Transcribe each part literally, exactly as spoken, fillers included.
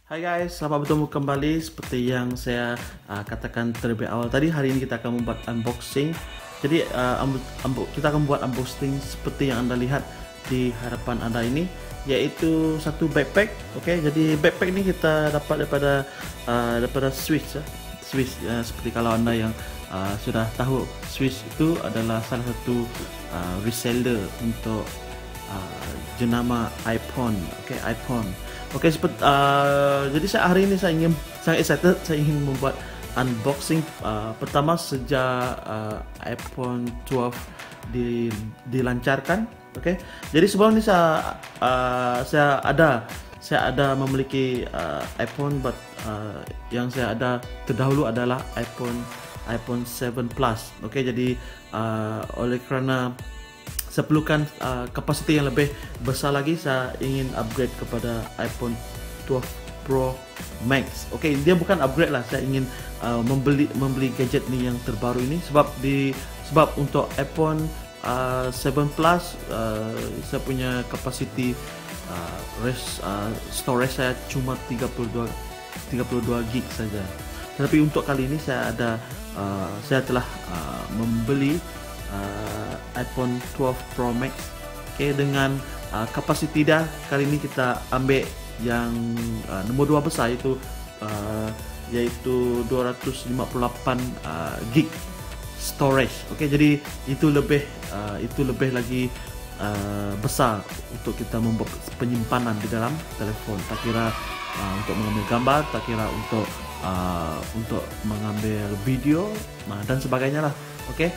Hai guys, selamat bertemu kembali. Seperti yang saya uh, katakan terlebih awal tadi, hari ini kita akan membuat unboxing. Jadi uh, kita akan membuat unboxing seperti yang anda lihat di hadapan anda ini, yaitu satu backpack. Oke, okay? Jadi backpack ini kita dapat daripada uh, daripada Swiss, ya. Swiss. Uh, seperti kalau anda yang uh, sudah tahu, Swiss itu adalah salah satu uh, reseller untuk uh, jenama iPhone. Oke, okay? iPhone. Oke, okay, seperti uh, jadi saya hari ini saya ingin sangat excited, saya ingin membuat unboxing uh, pertama sejak uh, iPhone twelve di, dilancarkan. Oke, okay? Jadi sebelum ini saya uh, saya ada saya ada memiliki uh, iPhone, but uh, yang saya ada terdahulu adalah iPhone iPhone seven Plus. Oke, okay? Jadi uh, oleh kerana saya perlukan uh, kapasiti yang lebih besar lagi, saya ingin upgrade kepada iPhone twelve Pro Max. Oke, okay, dia bukan upgrade lah, saya ingin uh, membeli membeli gadget ni yang terbaru ini sebab di sebab untuk iPhone uh, seven Plus uh, saya punya kapasiti uh, res, uh, storage saya cuma tiga puluh dua gig saja. Tetapi untuk kali ini saya ada uh, saya telah uh, membeli Uh, iPhone twelve Pro Max, okay, dengan uh, kapasiti dah kali ini kita ambil yang uh, nombor dua besar, iaitu uh, yaitu dua ratus lima puluh lapan uh, gig storage. Okay, jadi itu lebih uh, itu lebih lagi uh, besar untuk kita membuat penyimpanan di dalam telefon. Tak kira uh, untuk mengambil gambar, tak kira untuk uh, untuk mengambil video uh, dan sebagainya lah. Okay.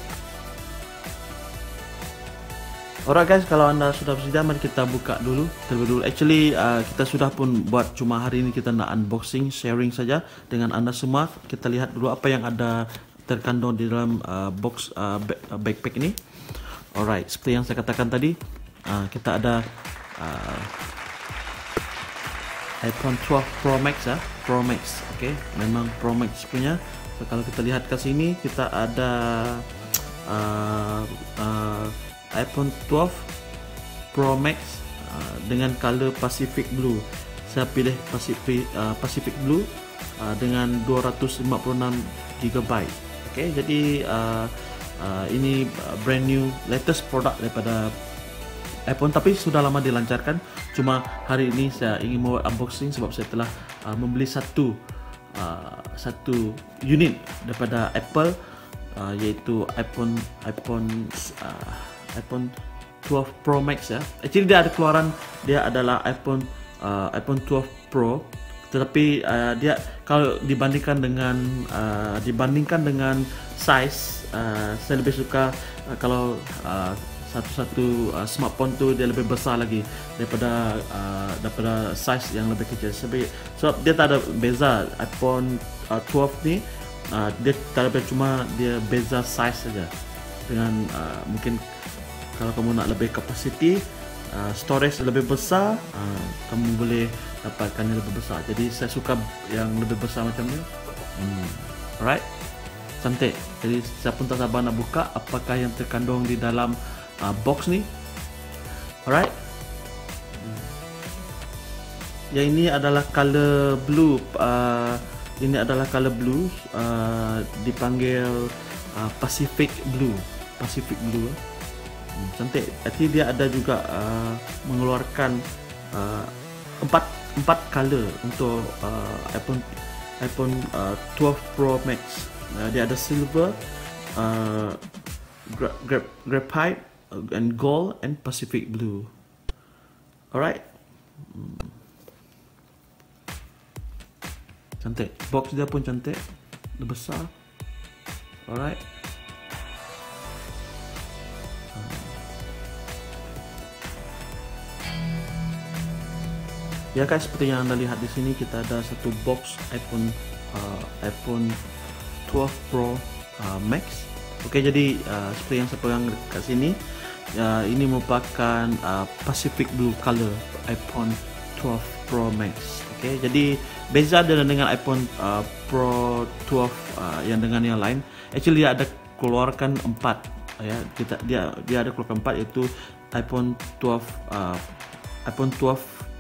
Alright guys, kalau anda sudah bersedia, mari kita buka dulu terlebih dulu. Actually uh, kita sudah pun buat, cuma hari ini kita nak unboxing, sharing saja dengan anda semua. Kita lihat dulu apa yang ada terkandung di dalam uh, box uh, backpack ini. Alright, seperti yang saya katakan tadi, uh, kita ada uh, iPhone twelve Pro Max, ya, Pro Max. Oke, okay? Memang Pro Max punya. So, kalau kita lihat ke sini, kita ada uh, uh, iPhone twelve Pro Max uh, dengan color Pacific Blue. Saya pilih Pacific uh, Pacific Blue uh, dengan dua ratus lima puluh enam gigabyte. Okey, jadi uh, uh, ini brand new latest product daripada iPhone, tapi sudah lama dilancarkan. Cuma hari ini saya ingin membuat unboxing sebab saya telah uh, membeli satu uh, satu unit daripada Apple, uh, iaitu iPhone iPhone uh, iPhone twelve Pro Max, ya. Actually dia ada keluaran, dia adalah iPhone uh, iPhone twelve Pro, tetapi uh, dia kalau dibandingkan dengan uh, dibandingkan dengan size, uh, saya lebih suka uh, kalau uh, satu-satu uh, smartphone tu dia lebih besar lagi daripada uh, daripada size yang lebih kecil. Sebab, sebab dia tak ada beza. iPhone uh, twelve ni uh, dia tak ada, cuma dia beza size saja. Dengan uh, mungkin kalau kamu nak lebih kapasiti, uh, storage lebih besar, uh, kamu boleh dapatkan yang lebih besar. Jadi saya suka yang lebih besar macam ni. Hmm. Alright, cantik. Jadi saya pun tak sabar nak buka apakah yang terkandung di dalam uh, box ni. Alright. Hmm. Yang ini adalah color blue. Uh, ini adalah color blue. Uh, dipanggil uh, Pacific Blue. Pacific Blue. Cantik. Nanti dia ada juga uh, mengeluarkan uh, empat empat color untuk uh, iPhone iPhone uh, twelve Pro Max. Uh, dia ada silver, uh, gra gra graphite, uh, and gold, and Pacific Blue. Alright. Hmm. Cantik. Box dia pun cantik, dia besar. Alright. Ya guys, seperti yang anda lihat di sini, kita ada satu box iPhone uh, iPhone twelve Pro uh, Max. Oke, okay, jadi uh, seperti yang saya pegang kat sini, uh, ini merupakan uh, Pacific Blue color iPhone twelve Pro Max. Oke, okay, jadi beza dengan iPhone uh, Pro twelve uh, yang dengan yang lain. Actually dia ada keluarkan empat, ya. Kita dia dia ada keluarkan empat, yaitu iPhone twelve uh, iPhone twelve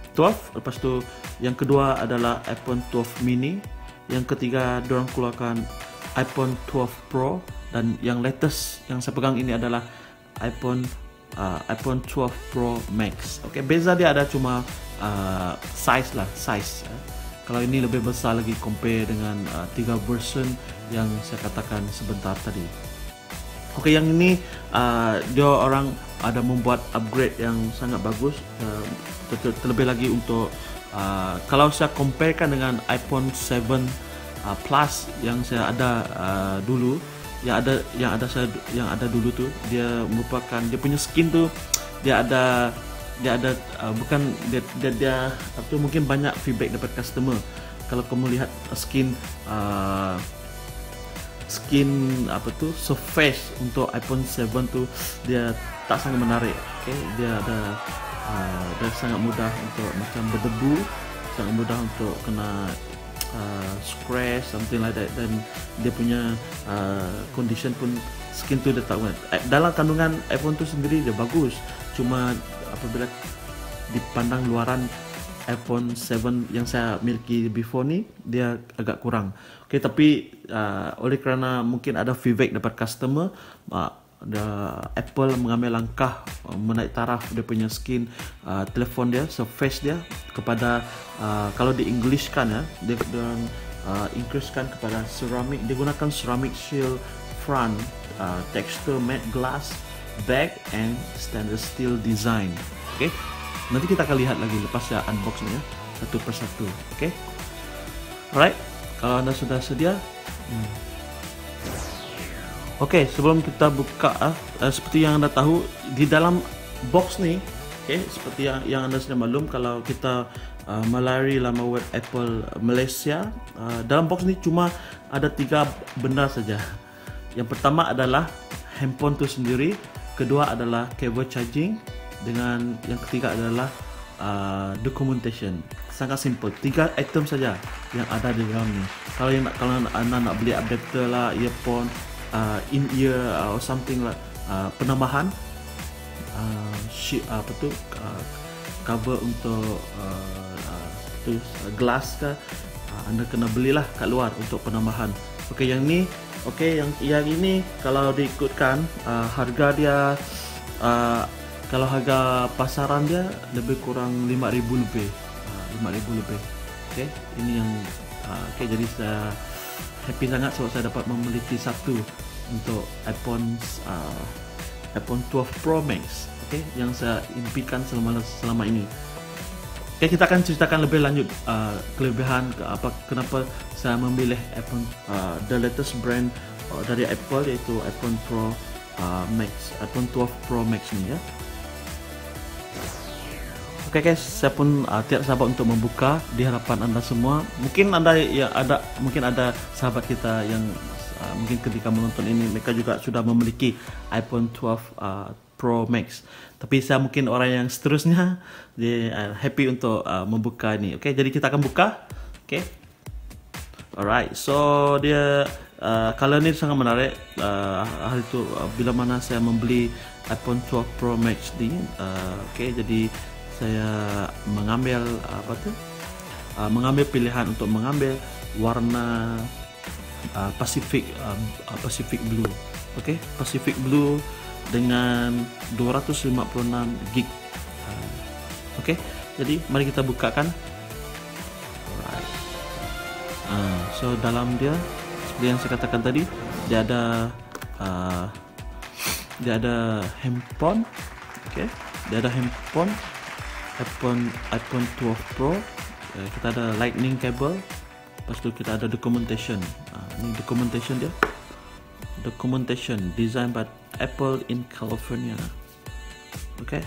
twelve. Lepas tu yang kedua adalah iPhone twelve mini. Yang ketiga diorang keluarkan iPhone twelve Pro, dan yang latest yang saya pegang ini adalah iPhone uh, iPhone twelve Pro Max. Okey, beza dia ada cuma uh, size lah, size. Uh. Kalau ini lebih besar lagi compare dengan uh, tiga version yang saya katakan sebentar tadi. Okey, yang ini uh, dia orang ada membuat upgrade yang sangat bagus, uh, ter terlebih lagi untuk uh, kalau saya comparekan dengan iPhone seven uh, Plus yang saya ada uh, dulu, yang ada yang ada saya yang ada dulu tu, dia merupakan dia punya skin tu dia ada dia ada uh, bukan dia dia, dia apa tu, mungkin banyak feedback daripada customer. Kalau kamu lihat skin uh, skin apa tu surface untuk iPhone seven tu dia tak sangat menarik. Okay, dia ada uh, dia sangat mudah untuk macam berdebu, sangat mudah untuk kena uh, scratch something like that, dan dia punya uh, condition pun skin tu dia tak buat. Dalam kandungan iPhone tu sendiri dia bagus, cuma apabila dipandang luaran iPhone seven yang saya miliki before ni dia agak kurang. Okay, tapi uh, oleh kerana mungkin ada feedback daripada customer, uh, the Apple mengambil langkah uh, menaik taraf dia punya skin uh, telefon dia, surface dia kepada uh, kalau di English kan ya, dia dan uh, increasekan kepada ceramic, dia gunakan ceramic shield front, uh, texture matte glass back and stainless steel design. Okay, nanti kita akan lihat lagi lepas saya unbox ni ya, satu persatu. Okay, alright, kalau anda sudah sedia. hmm. Okay, sebelum kita buka, uh, uh, seperti yang anda tahu di dalam box ni, okay, seperti yang, yang anda sudah maklum, kalau kita uh, melalui laman web Apple Malaysia, uh, dalam box ni cuma ada tiga benda saja. Yang pertama adalah handphone tu sendiri, kedua adalah kabel charging, dengan yang ketiga adalah uh, documentation. Sangat simple, tiga item saja yang ada di dalam ni. Kalau yang nak, kalau anda nak beli adapter lah, earphone, uh, in ear uh, or something lah, uh, penambahan uh, sheet uh, apa tu uh, cover untuk uh, uh, tu uh, glass ke, uh, anda kena belilah kat luar untuk penambahan. Okey, yang ni, okey, yang yang ini kalau diikutkan uh, harga dia, uh, kalau harga pasaran dia lebih kurang lima ribu lebih, uh, lima ribu lebih. Okey, ini yang uh, okey, jadi saya happy sangat sebab saya dapat memiliki satu untuk iPhone uh, iPhone twelve Pro Max. Okey, yang saya impikan selama selama ini. Okey, kita akan ceritakan lebih lanjut uh, kelebihan ke apa kenapa saya memilih iPhone uh, the latest brand uh, dari Apple, iaitu iPhone Pro uh, Max, iPhone twelve Pro Max ni ya. Okey guys, saya pun uh, tidak sabar untuk membuka di hadapan anda semua. Mungkin anda ya ada mungkin ada sahabat kita yang uh, mungkin ketika menonton ini mereka juga sudah memiliki iPhone twelve uh, Pro Max. Tapi saya mungkin orang yang seterusnya dia uh, happy untuk uh, membuka ini. Okey, jadi kita akan buka. Okey. Alright, so dia uh, color ni sangat menarik. Uh, hal itu uh, bila mana saya membeli iPhone twelve Pro Max ni. Uh, Okey, jadi saya mengambil apa tu? Uh, mengambil pilihan untuk mengambil warna uh, Pacific uh, Pacific Blue. Okey, Pacific Blue dengan dua ratus lima puluh enam gig. Uh, Okey, jadi mari kita bukakan. Alright. Uh, so dalam dia seperti yang saya katakan tadi, dia ada uh, dia ada handphone. Okey, dia ada handphone iPhone iPhone twelve Pro. Uh, kita ada lightning cable. Lepas tu kita ada documentation. Uh, ini documentation dia. Documentation designed by Apple in California. Okay.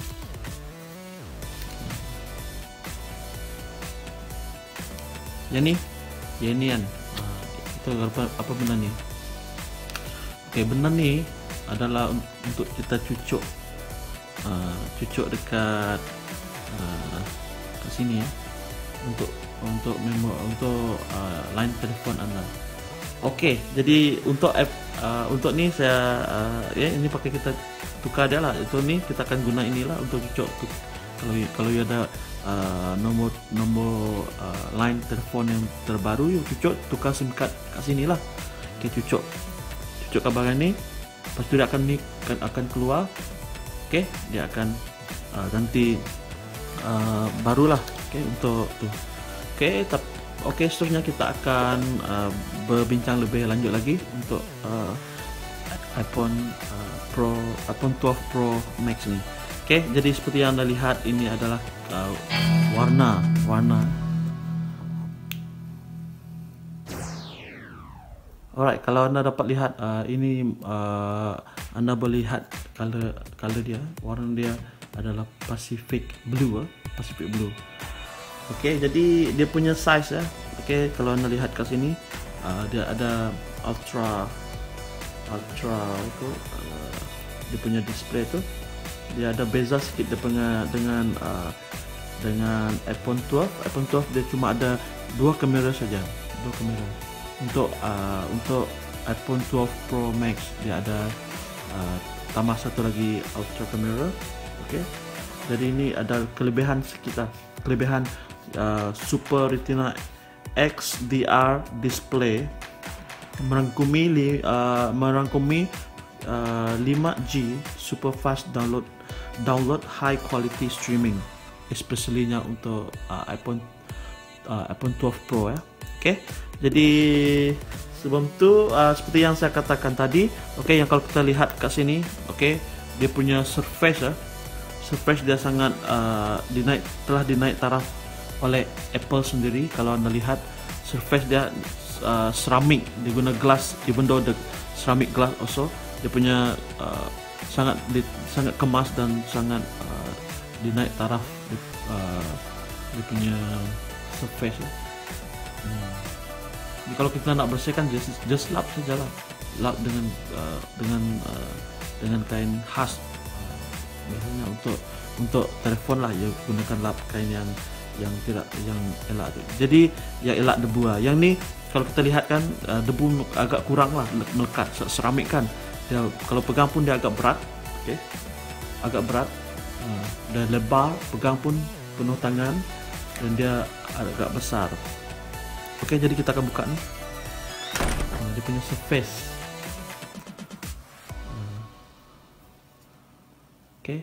Yang ni, yang ni kan. Uh, itu apa apa benda ni? Okay, benda ni adalah untuk kita cucuk, uh, cucuk dekat Uh, kat sini ya, untuk untuk member untuk uh, line telefon anda. Okey, jadi untuk app uh, untuk ni saya uh, ya ini pakai kita tukar dia lah. Itu ni kita akan guna inilah untuk cucuk tu. Kalau kalau ada uh, nomor nombor uh, line telefon yang terbaru, yuk cucuk tukar SIM card kat sini lah. Oke, cucuk cucuk kabar ini, lepas tu dia akan ni akan, akan keluar. Oke, dia akan uh, ganti uh, barulah. Oke, untuk tu. Oke, tap, oke seterusnya kita akan uh, berbincang lebih lanjut lagi untuk uh, iPhone uh, Pro, iPhone twelve Pro Max ni. Oke, jadi seperti yang Anda lihat, ini adalah uh, warna warna. Alright, kalau Anda dapat lihat uh, ini uh, Anda boleh lihat color color dia, warna dia adalah Pacific Blue, uh, Pacific Blue. Oke, jadi dia punya size ya. Oke, kalau Anda lihat ke sini uh, dia ada ultra ultra itu uh, dia punya display tu. Dia ada beza sikit dengan dengan uh, dengan iPhone twelve. iPhone twelve dia cuma ada dua kamera saja, dua kamera. Untuk uh, untuk iPhone twelve Pro Max dia ada uh, tambah satu lagi ultra kamera. Oke, jadi ini ada kelebihan sekitar kelebihan uh, Super Retina X D R display, merangkumi uh, merangkumi uh, lima G super fast download download high quality streaming, especially-nya untuk uh, iPhone uh, iPhone twelve Pro ya. Oke, jadi sebelum tu uh, seperti yang saya katakan tadi, oke, yang kalau kita lihat kat sini, oke, dia punya surface ya, surface dia sangat uh, dinaik telah dinaik taraf oleh Apple sendiri. Kalau Anda lihat surface dia uh, ceramic, dia guna glass, even though the ceramic glass also, dia punya uh, sangat di, sangat kemas dan sangat uh, dinaik taraf uh, dia punya surface ya. Hmm. Jadi kalau kita nak bersihkan, just just lap sajalah, lap dengan uh, dengan uh, dengan kain khas. Uh, biasanya untuk untuk telefon lah, ya gunakan lap kain yang yang tidak yang elak tu. Jadi yang elak debu lah. Yang ni kalau kita lihat kan uh, debu agak kurang lah melekat. Seramik kan dia kalau pegang pun dia agak berat, okey, agak berat uh, dan lebar, pegang pun penuh tangan dan dia agak besar. Okey, jadi kita akan buka ni uh, dia punya surface. uh, okey,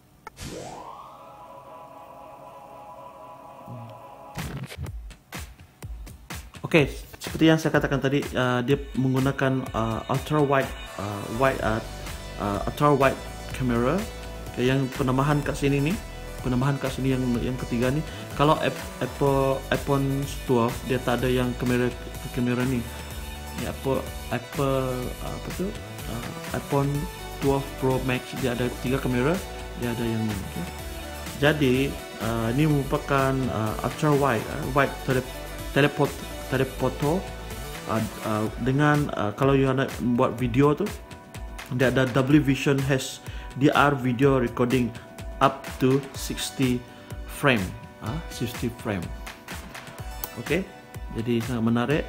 Oke, okay, seperti yang saya katakan tadi, uh, dia menggunakan uh, ultra wide, uh, wide, uh, uh, ultra wide camera. Okay, yang penambahan kat sini ni, penambahan kat sini yang yang ketiga ni. Kalau Apple iPhone twelve dia tak ada yang kamera kamera ni. Ni Apple Apple uh, apa tu? Uh, iPhone twelve Pro Max dia ada tiga kamera, dia ada yang ni. Okay. Jadi uh, ini merupakan uh, ultra wide, uh, wide tele teleport telefoto uh, uh, dengan uh, kalau you nak buat video tu, dia ada Dolby Vision H D R video recording up to sixty frame, ah uh, sixty frame. Okey, jadi sangat menarik.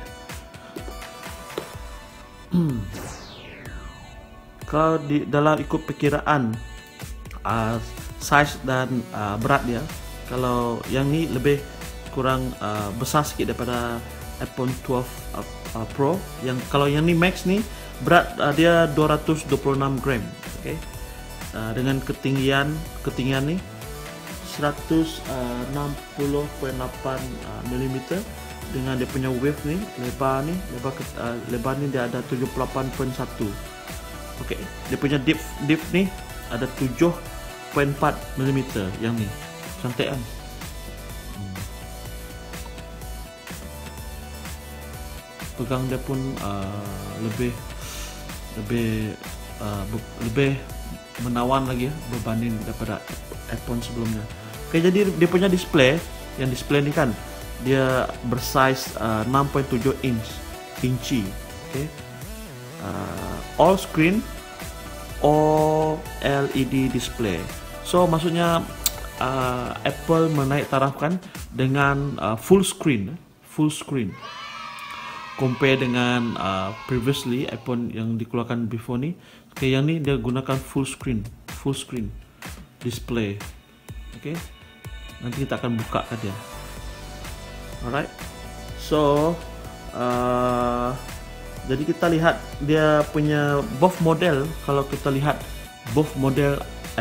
Kalau di dalam ikut perkiraan uh, size dan uh, berat dia, kalau yang ni lebih kurang uh, besar sikit daripada iPhone twelve uh, uh, Pro. Yang kalau yang ni Max ni berat uh, dia dua ratus dua puluh enam gram. Okey. Uh, dengan ketinggian ketinggian ni seratus enam puluh koma lapan milimeter, dengan dia punya width ni, lebar ni, lebar uh, lebar ni dia ada tujuh puluh lapan koma satu. Okey, dia punya depth depth ni ada tujuh koma empat milimeter yang ni. Cantik kan? Pegang dia pun uh, lebih lebih uh, lebih menawan lagi ya, berbanding daripada iPhone sebelumnya. Oke, jadi dia punya display, yang display ni kan dia bersize uh, enam koma tujuh inch inci. Oke, uh, all screen O L E D display. So maksudnya uh, Apple menaik tarafkan dengan uh, full screen, full screen. Compare dengan uh, previously iPhone yang dikeluarkan before ni. Okay, yang ni dia gunakan full screen, full screen display. Okay, Nanti kita akan buka ke dia. Alright, so uh, jadi kita lihat dia punya both model. Kalau kita lihat both model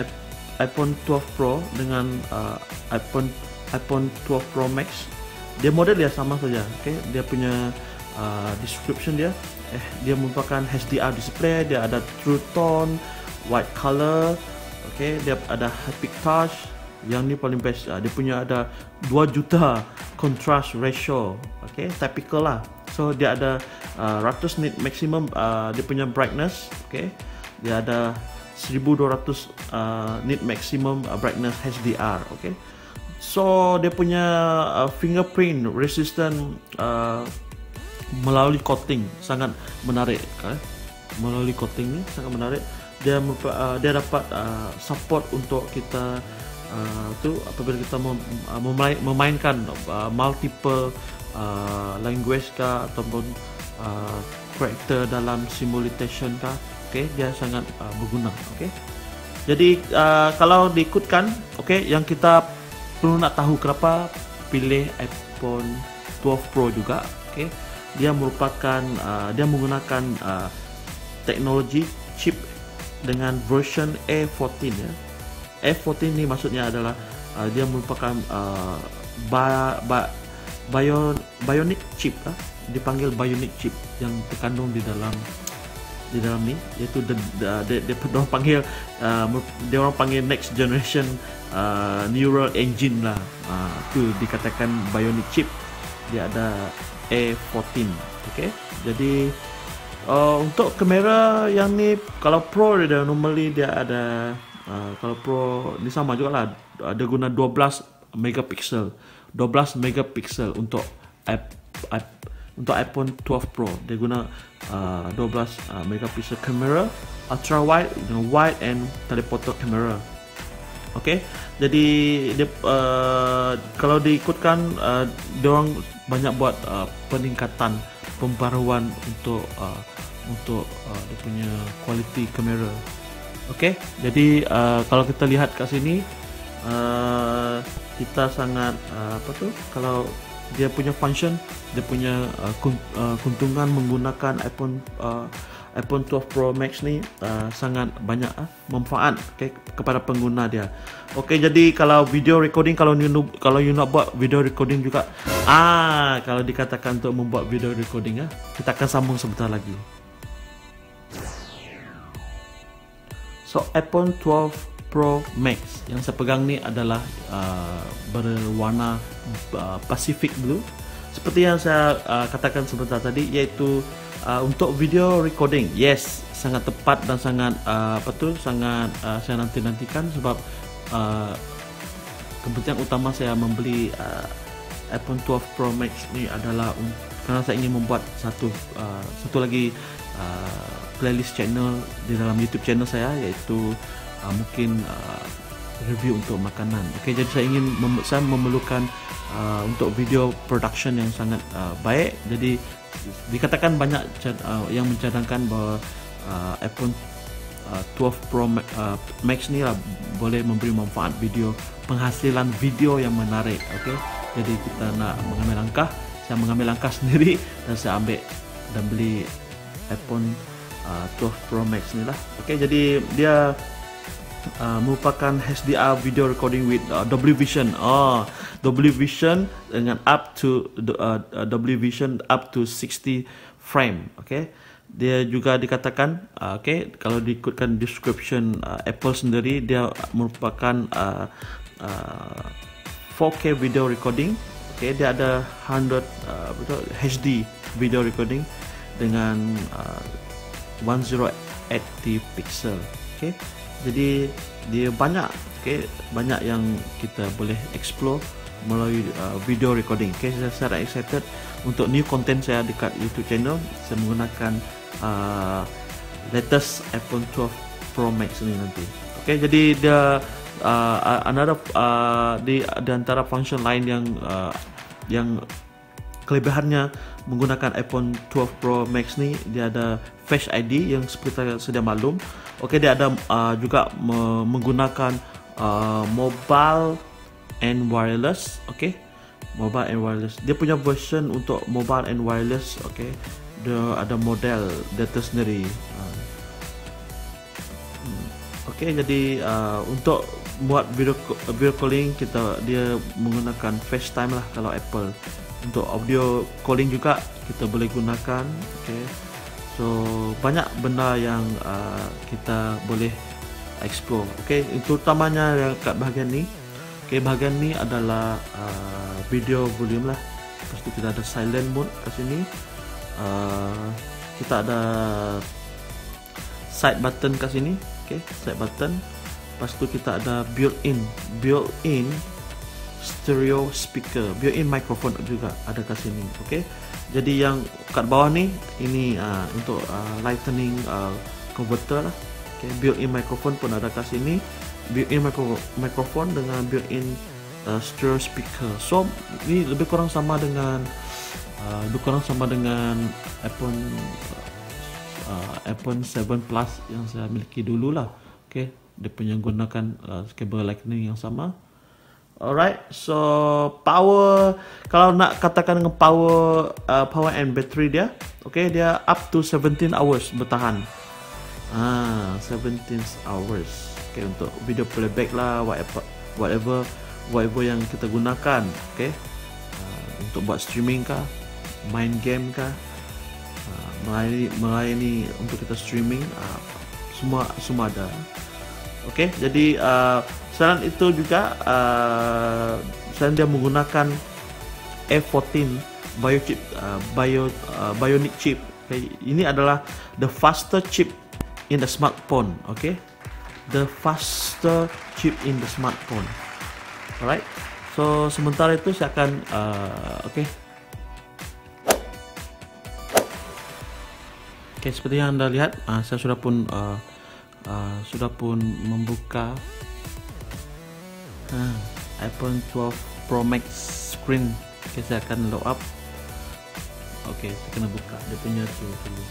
iPhone twelve Pro dengan uh, iPhone iPhone twelve Pro Max, dia model dia sama saja. Okay, dia punya uh, description dia, eh dia merupakan H D R display, dia ada True Tone, White Color, okay, dia ada Haptic Touch. Yang ni paling best, uh, dia punya ada dua juta contrast ratio, okay, typical lah. So dia ada uh, one ratus nit maximum uh, dia punya brightness, okay. Dia ada seribu dua ratus uh, nit maximum uh, brightness H D R, okay. So dia punya uh, fingerprint resistant uh, melalui coating, sangat menarik, okay. Melalui coating ni sangat menarik. Dia uh, dia dapat uh, support untuk kita Uh, tu apabila kita mem, uh, memain, memainkan uh, multiple uh, language kah ataupun uh, character dalam simulation kah, okay, dia sangat uh, berguna, okay. Jadi uh, kalau diikutkan, okay, yang kita perlu nak tahu kenapa pilih iPhone twelve Pro juga, okay, dia merupakan uh, dia menggunakan uh, teknologi chip dengan version A fourteen ya. A fourteen ni maksudnya adalah uh, dia merupakan uh, ba, ba, bio, bionic chip lah, dipanggil bionic chip yang terkandung di dalam di dalam ni, iaitu dia dia dia orang panggil uh, dia orang panggil next generation uh, neural engine lah, uh, tu dikatakan bionic chip. Dia ada A fourteen, okay. Jadi uh, untuk kamera yang ni, kalau Pro dia normally dia ada Uh, kalau Pro ni sama juga lah, ada guna dua belas megapiksel dua belas megapiksel untuk iP, iP, untuk iPhone twelve Pro. Dia guna uh, dua belas uh, megapiksel kamera, ultra wide, wide and telephoto kamera. Okay, jadi dia, uh, kalau diikutkan uh, dia orang banyak buat uh, peningkatan pembaruan untuk uh, untuk uh, dia punya quality kamera. Okey, jadi uh, kalau kita lihat kat sini, uh, kita sangat uh, apa tu? Kalau dia punya function, dia punya uh, keuntungan menggunakan iPhone uh, iPhone twelve Pro Max ni uh, sangat banyak uh, manfaat, okay, kepada pengguna dia. Okey, jadi kalau video recording, kalau you kalau you nak buat video recording juga, ah kalau dikatakan untuk membuat video recording, ah, kita akan sambung sebentar lagi. So iPhone twelve Pro Max yang saya pegang ni adalah uh, berwarna uh, Pacific Blue, seperti yang saya uh, katakan sebentar tadi, iaitu uh, untuk video recording. Yes, sangat tepat dan sangat uh, apa tu sangat uh, saya nanti-nantikan, sebab uh, kepentingan utama saya membeli uh, iPhone twelve Pro Max ni adalah um, kerana saya ingin membuat satu uh, satu lagi uh, playlist channel di dalam YouTube channel saya, iaitu uh, mungkin uh, review untuk makanan. Okey, jadi saya ingin mem saya memerlukan uh, untuk video production yang sangat uh, baik. Jadi dikatakan banyak uh, yang mencadangkan bahawa uh, iPhone uh, twelve Pro uh, Max ni lah boleh memberi manfaat video, penghasilan video yang menarik. Okey, jadi kita nak mengambil langkah, saya mengambil langkah sendiri dan saya ambil dan beli iPhone Uh, twelve Pro Max ni lah. Okay, jadi dia uh, merupakan H D R video recording with uh, Dolby Vision. Oh, Dolby Vision dengan up to uh, Dolby Vision up to sixty frame. Okay, dia juga dikatakan, uh, okay, kalau diikutkan description uh, Apple sendiri, dia merupakan uh, uh, four K video recording. Okay, dia ada one hundred uh, betul, H D video recording dengan uh, ten eighty pixel. Okay, jadi dia banyak, okay, banyak yang kita boleh explore melalui uh, video recording. Okay, saya sangat excited untuk new content saya dekat YouTube channel. Saya menggunakan uh, latest iPhone twelve Pro Max ni nanti. Okay, jadi dia uh, another uh, di, di antara function lain yang uh, yang kelebihannya menggunakan iPhone twelve Pro Max ni, dia ada Face I D yang seperti sedia maklum. Okey, dia ada uh, juga me menggunakan uh, mobile and wireless. Oke, okay? Mobile and wireless. Dia punya version untuk mobile and wireless. Oke, okay? Dia ada model dia tersendiri. Uh, Oke, okay, jadi uh, untuk buat video video calling kita dia menggunakan FaceTime lah kalau Apple. Untuk audio calling juga kita boleh gunakan. Oke, okay. So banyak benda yang uh, kita boleh explore. Oke, okay. Terutamanya yang kat bahagian ni. Oke, okay, bahagian ni adalah uh, video volume lah. Lepas tu kita ada silent mode kat sini. Uh, kita ada side button kat sini. Oke, okay, side button. Lepas tu kita ada built-in, built-in stereo speaker, built-in microphone juga ada kat sini. Oke, okay? Jadi yang kat bawah ni ini uh, untuk uh, lightning uh, converter lah. Okay, built-in microphone pun ada kat sini, built-in micro microphone dengan built-in uh, stereo speaker. So ini lebih kurang sama dengan uh, lebih kurang sama dengan iPhone uh, iPhone seven Plus yang saya miliki dulu lah. Oke, okay? Dia punya gunakan uh, kabel lightning yang sama. Alright, so power, kalau nak katakan dengan power uh, power and battery dia, okay, dia up to seventeen hours bertahan. Ah, seventeen hours. Okay, untuk video playback lah, whatever whatever whatever yang kita gunakan. Okay, uh, untuk buat streaming kah, main game kah, uh, melayani melayani untuk kita streaming, uh, semua semua ada. Oke, okay, jadi uh, selain itu juga uh, selain dia menggunakan A fourteen bio chip, uh, bio uh, bionic chip. Okay, ini adalah the faster chip in the smartphone. Oke, okay? The faster chip in the smartphone. Alright, so sementara itu saya akan uh, oke. Okay. Oke, okay, seperti yang Anda lihat, uh, saya sudah pun uh, Uh, sudah pun membuka uh, iPhone twelve Pro Max screen. Okay, saya akan load up. Oke, okay, saya kena buka dia punya tu dulu.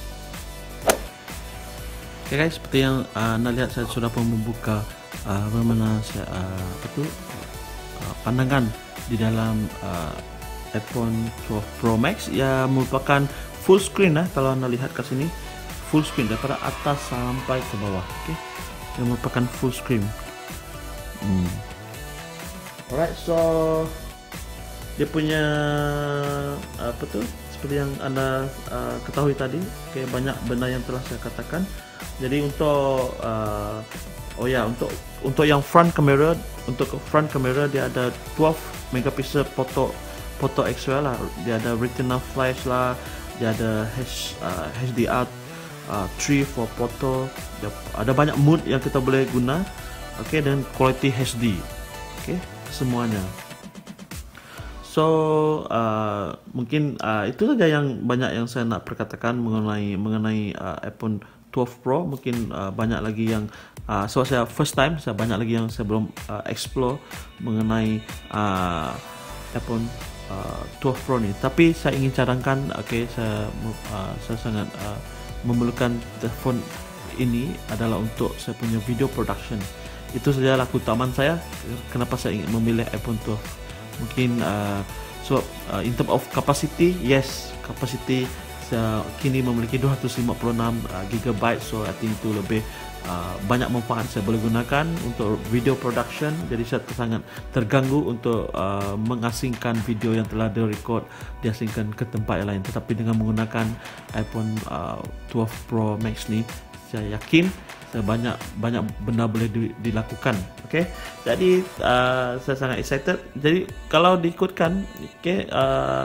Oke okay guys, seperti yang uh, anda lihat saya sudah pun membuka uh, bagaimana saya uh, apa tu uh, pandangan di dalam uh, iPhone twelve Pro Max yang merupakan full screen lah. Kalau anda lihat ke sini, full screen daripada atas sampai ke bawah. Oke, okay? Yang merupakan full screen. Hmm. Alright, so dia punya apa tu seperti yang anda uh, ketahui tadi. Oke, okay, banyak benda yang telah saya katakan. Jadi untuk uh, oh ya, untuk untuk yang front camera, untuk front camera dia ada twelve megapixel foto foto X R lah. Dia ada retina flash lah. Dia ada H, uh, H D R Uh, three for photo. Ada banyak mode yang kita boleh guna. Oke, okay, dan quality H D. Oke, okay, semuanya. So uh, mungkin uh, itu saja yang banyak yang saya nak perkatakan mengenai mengenai uh, iPhone twelve Pro. Mungkin uh, banyak lagi yang uh, so saya first time saya banyak lagi yang saya belum uh, explore mengenai uh, iPhone uh, twelve Pro ni. Tapi saya ingin cadangkan, oke, okay, saya uh, saya sangat uh, memerlukan telefon ini adalah untuk saya punya video production. Itu saja laku utamaan saya kenapa saya ingin memilih iPhone twelve. Mungkin uh, so uh, in term of capacity, yes, capacity saya kini memiliki dua ratus lima puluh enam uh, gigabyte. So I think itu lebih uh, banyak manfaat saya boleh gunakan untuk video production. Jadi saya sangat terganggu untuk uh, mengasingkan video yang telah direkod, diasingkan ke tempat yang lain. Tetapi dengan menggunakan iPhone uh, twelve Pro Max ni, saya yakin saya banyak banyak benda boleh di, dilakukan. Oke, okay? Jadi uh, saya sangat excited. Jadi kalau diikutkan, oke, okay, uh,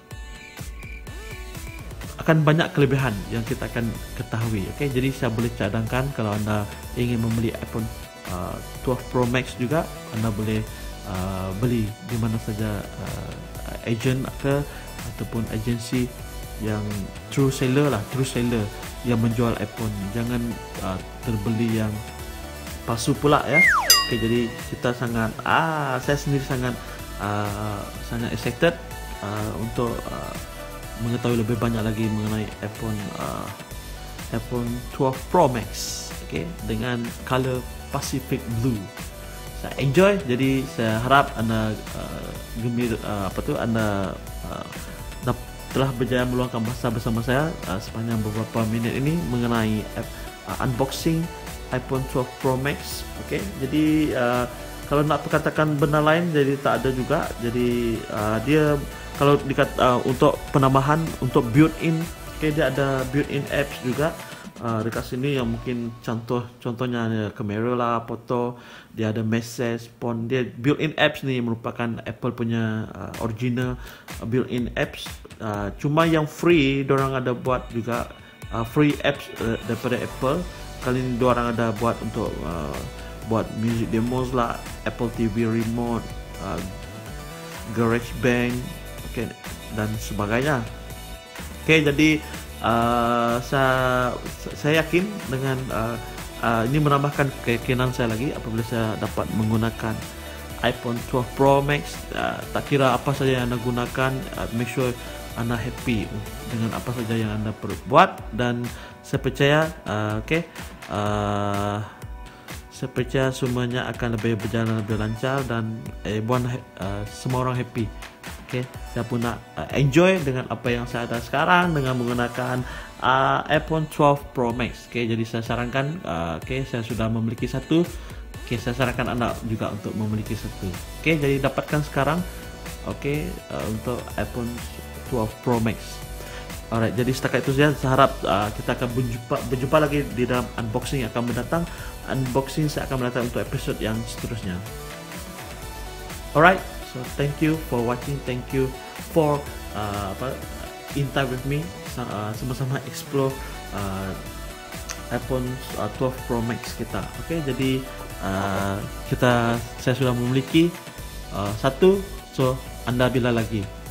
akan banyak kelebihan yang kita akan ketahui. Oke, okay? Jadi saya boleh cadangkan kalau anda ingin membeli iPhone uh, twelve Pro Max juga, anda boleh uh, beli di mana saja, uh, agent ke ataupun agensi yang true seller lah, true seller yang menjual iPhone. Jangan uh, terbeli yang palsu pula ya. Oke, okay, jadi kita sangat ah saya sendiri sangat uh, sangat excited uh, untuk uh, mengetahui lebih banyak lagi mengenai iPhone uh, iPhone twelve Pro Max. Oke, okay, dengan color Pacific Blue. saya enjoy. Jadi saya harap anda uh, gembira uh, apa tu anda uh, telah berjaya meluangkan masa bersama saya uh, sepanjang beberapa minit ini mengenai uh, uh, unboxing iPhone twelve Pro Max. Okey, jadi uh, kalau nak perkatakan benda lain jadi tak ada juga. Jadi uh, dia kalau dikat uh, untuk penambahan untuk built-in, okey, dia ada built-in apps juga. Uh, dekat sini yang mungkin contoh contohnya ada kamera lah, foto, dia ada message, phone, dia built-in apps ni merupakan Apple punya uh, original uh, built-in apps. Uh, cuma yang free dorang ada buat juga uh, free apps uh, daripada Apple. Kali ni dorang ada buat untuk uh, buat music demos lah, Apple T V remote, uh, GarageBand, okay, dan sebagainya. Okay, jadi Uh, saya, saya yakin dengan uh, uh, ini menambahkan keyakinan saya lagi apabila saya dapat menggunakan iPhone twelve Pro Max. Uh, tak kira apa saja yang anda gunakan, uh, make sure anda happy dengan apa saja yang anda perlu buat, dan saya percaya uh, okay, uh, saya percaya semuanya akan lebih berjalan lebih lancar dan eh, buat uh, semua orang happy. Okay, saya pun nak uh, enjoy dengan apa yang saya ada sekarang dengan menggunakan uh, iPhone twelve Pro Max. Okay, jadi saya sarankan, uh, okay, saya sudah memiliki satu. Okay, saya sarankan anda juga untuk memiliki satu. Okay, jadi dapatkan sekarang. Okay, uh, untuk iPhone twelve Pro Max. Alright, jadi setakat itu saja. Saya harap uh, kita akan berjumpa, berjumpa lagi di dalam unboxing yang akan mendatang. Unboxing saya akan mendatang untuk episod yang seterusnya. Alright. So thank you for watching, thank you for uh, apa, in time with me, uh, sama-sama explore uh, iPhone uh, twelve Pro Max kita. Okay, jadi uh, kita saya sudah memiliki uh, satu, so anda bila lagi.